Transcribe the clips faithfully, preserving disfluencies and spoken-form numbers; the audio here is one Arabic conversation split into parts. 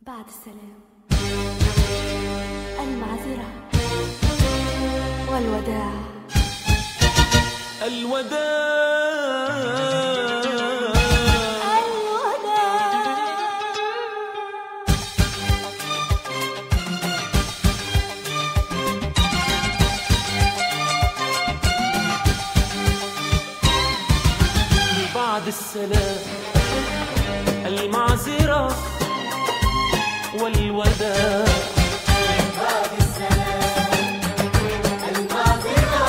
بعد السلام، المعذرة والوداع. الوداع بعد السلام، المعذرة والوداع. بعد السلام، المعذرة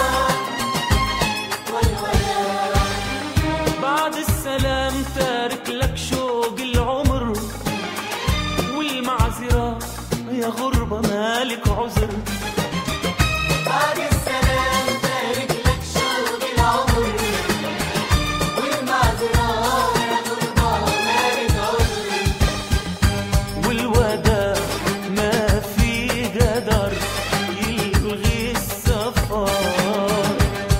والوداع. بعد السلام تارك لك شوق العمر، والمعذرة يا غربة مالك عذر. بعد السلام تارك لك شوق العمر، والمعذرة يا غربة مالك عذر. والوداع ما في قدر يلغي السفر،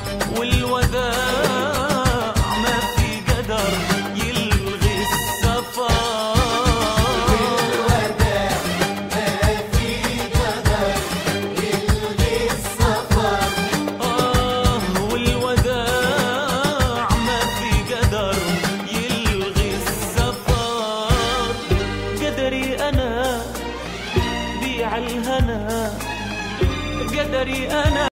والوداع ما في قدر يلغي السفر. والوداع ما في قدر يلغي السفر. آه والوداع ما في قدر يلغي السفر. قدري أنا بيع الهنا، قدري أنا